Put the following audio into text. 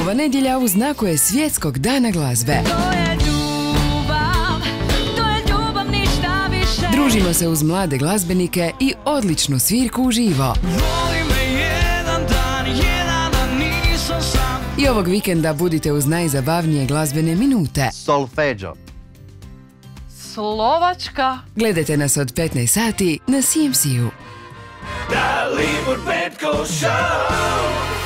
Ova nedjelja u znaku je Svjetskog dana glazbe. Družimo se uz mlade glazbenike i odličnu svirku uživo. I ovog vikenda budite uz najzabavnije glazbene minute. Solfeggio. Slovačka. Gledajte nas od 15 sati na CMC-u. Dalibor Petko Show.